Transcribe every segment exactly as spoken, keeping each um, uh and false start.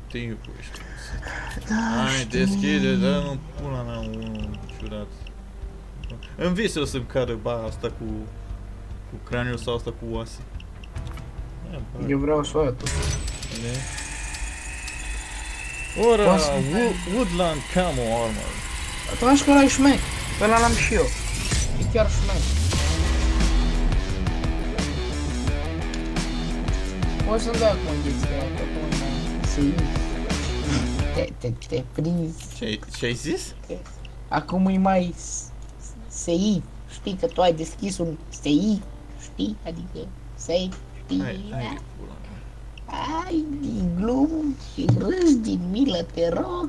te iubește. Da, Hai, știi. deschide, dă-mi pula mea un ciudat. În vis o să-mi cadă ba asta cu... cu craniul sau asta cu oase. Eu vreau să o iau tot. Ora, Poți să- Wo- Woodland Camo Armor. Atunci că ăla e șmec. Pe ăla l-am și eu. E chiar șmec. Poți să-mi dai acum gheția, că acum mai să iei. Te, te, te prinzi. Ce, ce ai zis? Acum e mai S I. Știi că tu ai deschis un S I, știi? Adică safe, știi? Hai, hai, pula mea. Ai din glum și râzi din milă, te rog.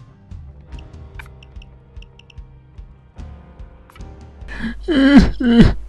Mm-hmm.